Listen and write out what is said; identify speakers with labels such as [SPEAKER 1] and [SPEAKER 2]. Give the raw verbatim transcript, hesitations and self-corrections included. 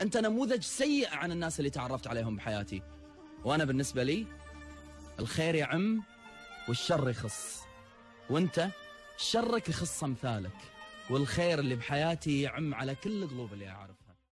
[SPEAKER 1] أنت نموذج سيء عن الناس اللي تعرفت عليهم بحياتي. وأنا بالنسبة لي الخير يعم والشر يخص، وأنت شرك يخص أمثالك، والخير اللي بحياتي يعم على كل قلوب اللي أعرف.